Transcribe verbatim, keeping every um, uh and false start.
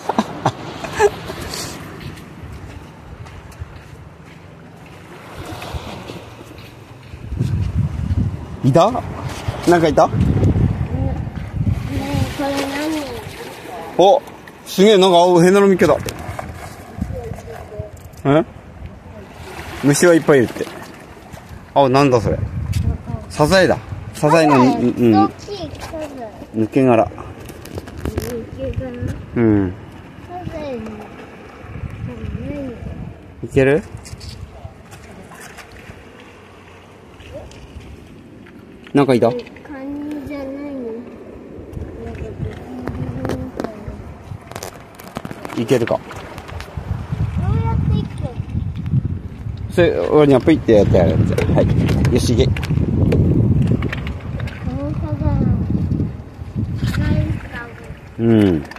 いた？なんかいた？ ねえ、これ何？ お、すげえ、なんか青変なの見っけた。え？虫はいっぱいいるって。あ、なんだそれ。サザエだ。サザエの、うん、 大きいサザエ。 抜け殻。 抜け殻。 うん。 サザエの。 いける？なんかいた？ カニじゃないの？ いけるか。 どうやっていくの？ それ、俺にはプイってやってやるやつ。はい。よし、いけ。 このサザエの。 うん。